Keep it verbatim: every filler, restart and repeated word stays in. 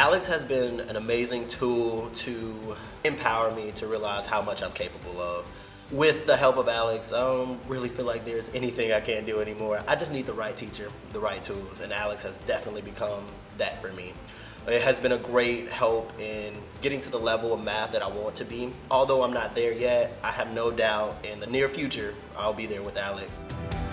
ALEKS has been an amazing tool to empower me to realize how much I'm capable of. With the help of ALEKS, I don't really feel like there's anything I can't do anymore. I just need the right teacher, the right tools, and ALEKS has definitely become that for me. It has been a great help in getting to the level of math that I want to be. Although I'm not there yet, I have no doubt in the near future I'll be there with ALEKS.